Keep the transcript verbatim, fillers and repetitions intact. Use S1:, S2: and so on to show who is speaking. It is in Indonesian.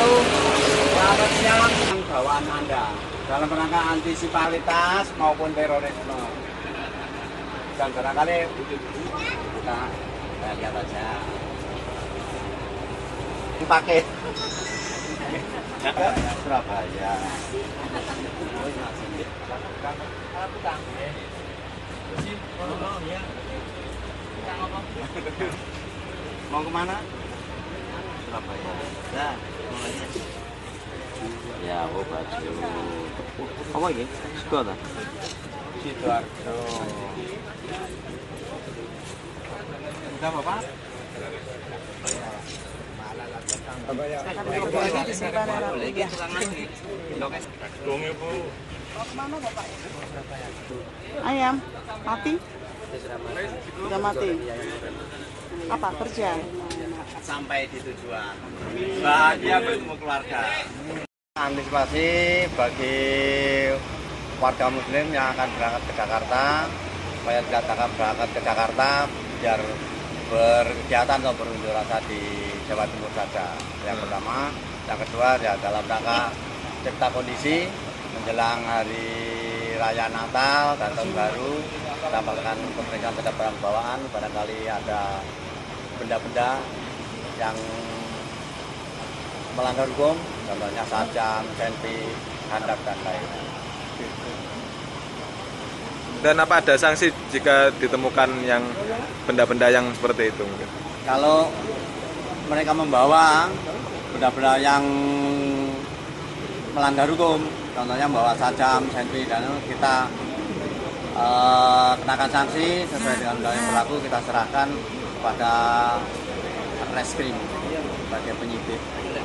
S1: Selamat siang. Bawaan Anda dalam rangka antisipalitas maupun terorisme. Dan barangkali kita kita lihat aja. Dipakai. Surabaya. Mau kemana? Surabaya. Nah, ya, oh baju. Apa ini? Sidoarjo. Sidoarjo. Udah Bapak?
S2: Ayam mati? Sudah mati. Apa kerja?
S1: Sampai di tujuan. Bahagia bertemu keluarga. Antisipasi bagi warga muslim yang akan berangkat ke Jakarta, supaya tidak akan berangkat ke Jakarta biar berkegiatan atau berunjuk rasa di Jawa Timur saja. Yang pertama, yang kedua ya dalam rangka cipta kondisi menjelang hari raya Natal dan Tahun Baru, kita melakukan pemeriksaan terhadap barang bawaan, barangkali ada benda-benda yang melanggar hukum, contohnya sajam, senpi, handap dan lainnya.
S3: Dan apa ada sanksi jika ditemukan yang benda-benda yang seperti itu?
S1: Kalau mereka membawa benda-benda yang melanggar hukum, contohnya membawa sajam, senpi, dan kita eh, kenakan sanksi sesuai dengan undang yang berlaku, kita serahkan kepada reskrim sebagai penyidik.